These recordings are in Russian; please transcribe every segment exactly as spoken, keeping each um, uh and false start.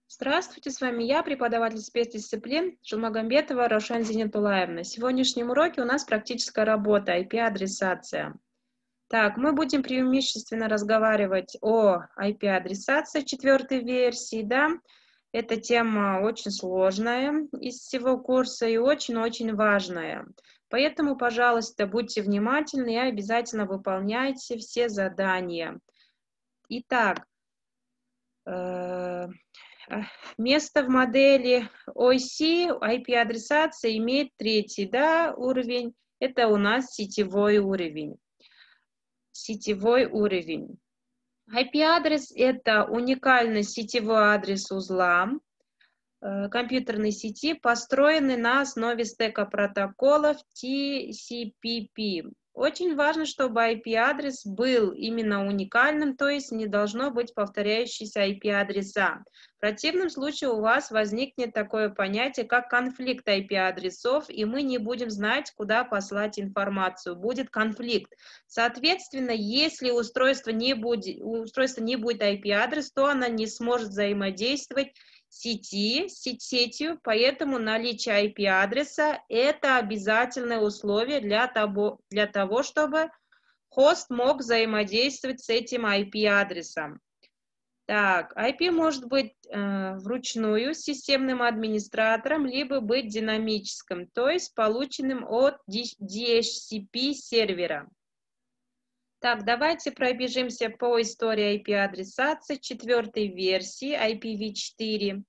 Здравствуйте, с вами я, преподаватель спецдисциплин Жулмагомбетова Раушан Зинетулаевна. На сегодняшнем уроке у нас практическая работа ай пи-адресация. Так, мы будем преимущественно разговаривать о ай пи-адресации четвертой версии, да. Эта тема очень сложная из всего курса и очень-очень важная. Поэтому, пожалуйста, будьте внимательны и обязательно выполняйте все задания. Итак, место в модели ой си, ай пи-адресация, имеет третий, да, уровень. Это у нас сетевой уровень. Сетевой уровень. ай пи-адрес – это уникальный сетевой адрес узла э, компьютерной сети, построенный на основе стека протоколов ти си пи пи. Очень важно, чтобы ай пи-адрес был именно уникальным, то есть не должно быть повторяющихся ай пи-адреса. В противном случае у вас возникнет такое понятие, как конфликт ай пи-адресов, и мы не будем знать, куда послать информацию. Будет конфликт. Соответственно, если устройство не будет, у устройства не будет ай пи-адрес, то оно не сможет взаимодействовать сети, с сетью, поэтому наличие ай пи-адреса – это обязательное условие для того, для того, чтобы хост мог взаимодействовать с этим ай пи-адресом. Так, ай пи может быть э, вручную с системным администратором, либо быть динамическим, то есть полученным от ди эйч си пи сервера. Так, давайте пробежимся по истории ай пи-адресации четвертой версии ай пи ви четыре.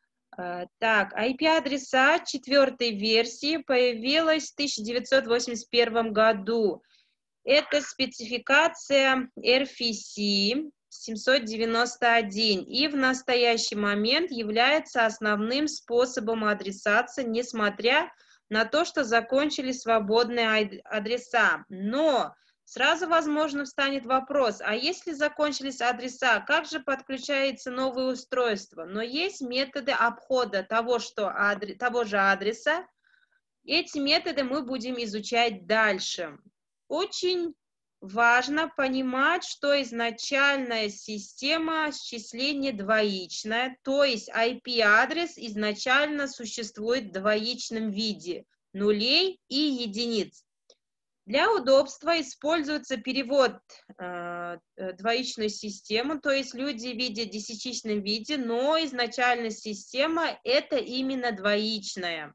Так, ай пи-адреса четвертой версии появилась в тысяча девятьсот восемьдесят первом году. Это спецификация эр эф си семьсот девяносто один и в настоящий момент является основным способом адресации, несмотря на то, что закончились свободные адреса. Но сразу, возможно, встанет вопрос, а если закончились адреса, как же подключается новое устройство? Но есть методы обхода того, что адрес, того же адреса. Эти методы мы будем изучать дальше. Очень важно понимать, что изначальная система счисления двоичная, то есть ай пи-адрес изначально существует в двоичном виде нулей и единиц. Для удобства используется перевод э, двоичной системы, то есть люди видят в десятичном виде, но изначальная система это именно двоичная.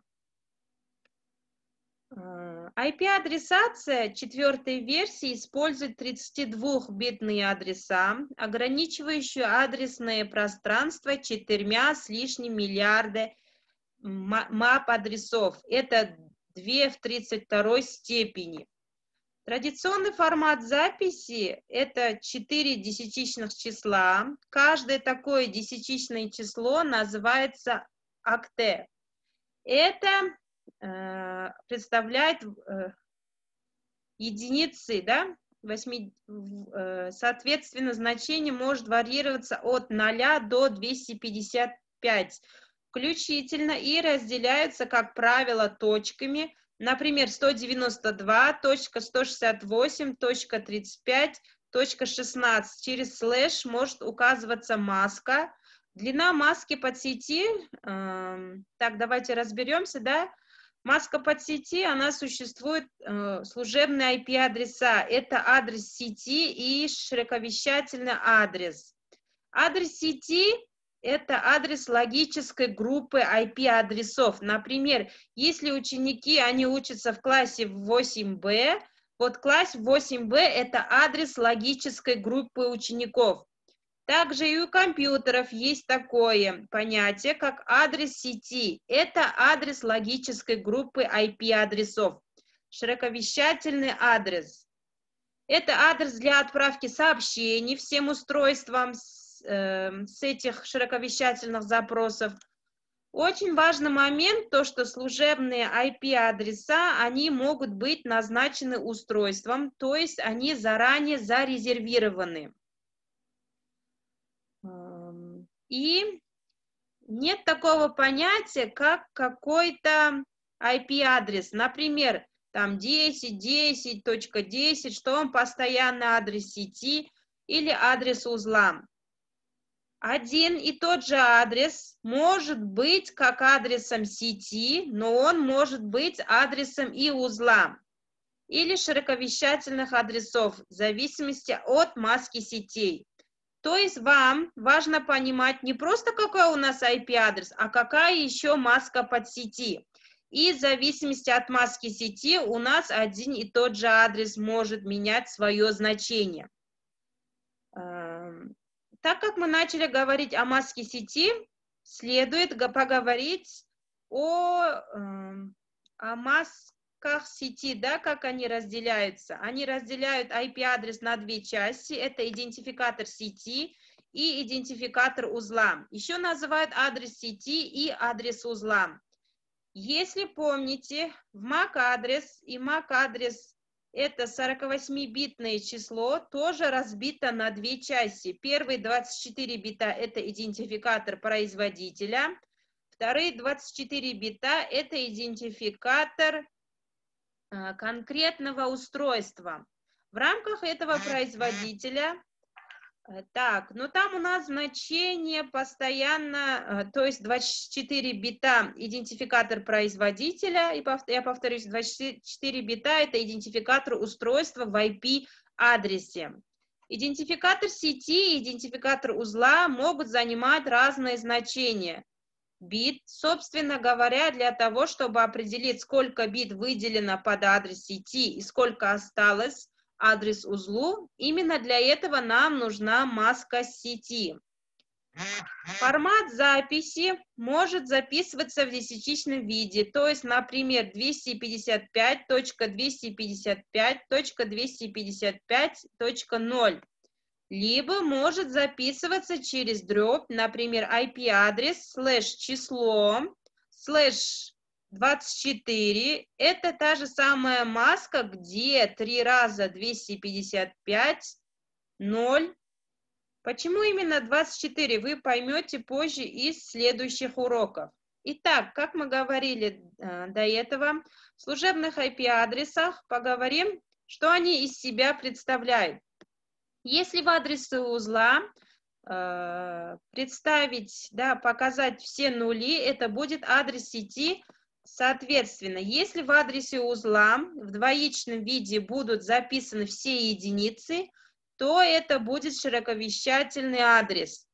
ай пи-адресация четвертой версии использует тридцатидвухбитные адреса, ограничивающие адресное пространство четырьмя с лишним миллиарда мап-адресов. Это две в тридцать второй степени. Традиционный формат записи – это четыре десятичных числа. Каждое такое десятичное число называется окте. Это э, представляет э, единицы, да? восьми, э, соответственно, значение может варьироваться от нуля до двухсот пятидесяти пяти включительно и разделяются, как правило, точками. Например, сто девяносто два точка сто шестьдесят восемь точка тридцать пять точка шестнадцать. Через слэш может указываться маска. Длина маски подсети, э, так, давайте разберемся, да? Маска подсети, она существует, э, служебные ай пи-адреса. Это адрес сети и широковещательный адрес. Адрес сети это адрес логической группы ай пи-адресов. Например, если ученики, они учатся в классе восемь бэ, вот класс восемь бэ это адрес логической группы учеников. Также и у компьютеров есть такое понятие, как адрес сети. Это адрес логической группы ай пи-адресов. Широковещательный адрес. Это адрес для отправки сообщений всем устройствам с этих широковещательных запросов. Очень важный момент, то что служебные ай пи-адреса, они могут быть назначены устройством, то есть они заранее зарезервированы. И нет такого понятия, как какой-то ай пи-адрес. Например, там десять десять точка десять, что он постоянный адрес сети или адрес узла. Один и тот же адрес может быть как адресом сети, но он может быть адресом и узла, или широковещательных адресов, в зависимости от маски сетей. То есть вам важно понимать не просто какой у нас ай пи-адрес, а какая еще маска подсети. И в зависимости от маски сети у нас один и тот же адрес может менять свое значение. Так как мы начали говорить о маске сети, следует поговорить о, о масках сети, да, как они разделяются. Они разделяют ай пи-адрес на две части. Это идентификатор сети и идентификатор узла. Еще называют адрес сети и адрес узла. Если помните, в мак-адрес и мак-адрес это сорокавосьмибитное число, тоже разбито на две части. Первые двадцать четыре бита это идентификатор производителя, вторые двадцать четыре бита это идентификатор э, конкретного устройства. В рамках этого производителя Так, ну там у нас значение постоянно, то есть двадцать четыре бита идентификатор производителя, и я повторюсь, двадцать четыре бита это идентификатор устройства в ай пи-адресе. Идентификатор сети и идентификатор узла могут занимать разные значения. Бит, собственно говоря, для того, чтобы определить, сколько бит выделено под адрес сети и сколько осталось, адрес узлу, именно для этого нам нужна маска сети. Формат записи может записываться в десятичном виде, то есть, например, двести пятьдесят пять точка двести пятьдесят пять точка двести пятьдесят пять точка ноль, либо может записываться через дробь, например, ай пи-адрес слэш число слэш двадцать четыре, это та же самая маска, где три раза двести пятьдесят пять, ноль. Почему именно двадцать четыре, вы поймете позже из следующих уроков. Итак, как мы говорили э, до этого, в служебных ай пи-адресах поговорим, что они из себя представляют. Если в адресе узла э, представить, да, показать все нули, это будет адрес сети. Соответственно, если в адресе узла в двоичном виде будут записаны все единицы, то это будет широковещательный адрес.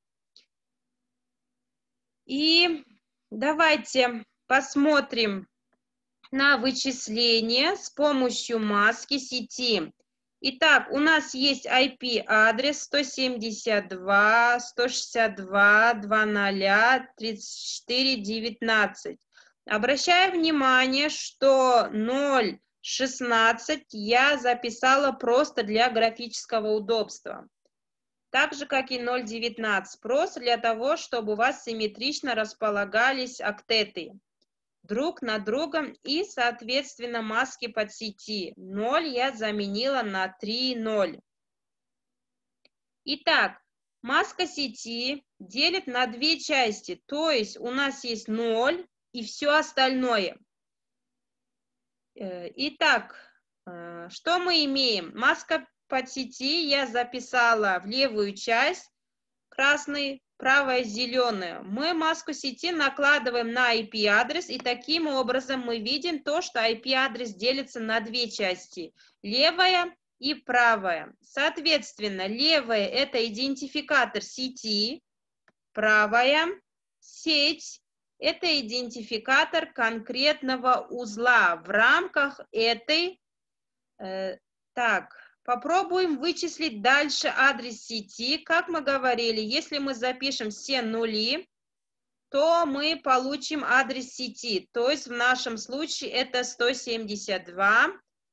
И давайте посмотрим на вычисление с помощью маски сети. Итак, у нас есть ай пи-адрес сто семьдесят два, сто шестьдесят два, два ноль, тридцать четыре, девятнадцать. Обращаю внимание, что ноль шестнадцать я записала просто для графического удобства. Так же, как и ноль девятнадцать, просто для того, чтобы у вас симметрично располагались октеты друг над другом и, соответственно, маски подсети. ноль я заменила на три ноль. Итак, маска сети делит на две части, то есть у нас есть ноль и все остальное. Итак, что мы имеем? Маска подсети я записала в левую часть, красный, правая зеленая. Мы маску сети накладываем на ай пи-адрес, и таким образом мы видим то, что ай пи-адрес делится на две части, левая и правая. Соответственно, левая это идентификатор сети, правая сеть это идентификатор конкретного узла в рамках этой. Э, так, попробуем вычислить дальше адрес сети. Как мы говорили, если мы запишем все нули, то мы получим адрес сети. То есть в нашем случае это сто семьдесят два,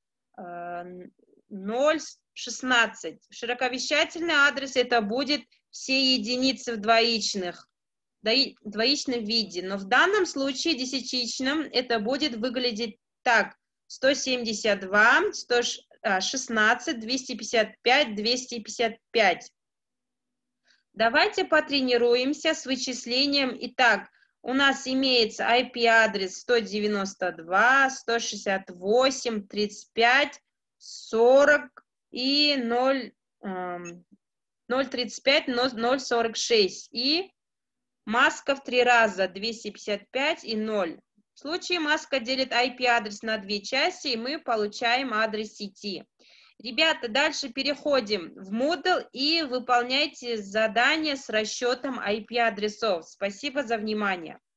ноль шестнадцать. Широковещательный адрес это будет все единицы в двоичных. двоичном виде, но в данном случае десятичном это будет выглядеть так: сто семьдесят два, сто шестнадцать, двести пятьдесят пять, двести пятьдесят пять. Давайте потренируемся с вычислением. Итак, у нас имеется ай пи-адрес сто девяносто два, сто шестьдесят восемь, тридцать пять, сорок и ноль. ноль тридцать пять, ноль сорок шесть. И маска в три раза, двести пятьдесят пять и ноль. В случае маска делит ай пи-адрес на две части, и мы получаем адрес сети. Ребята, дальше переходим в Moodle и выполняйте задание с расчетом ай пи-адресов. Спасибо за внимание.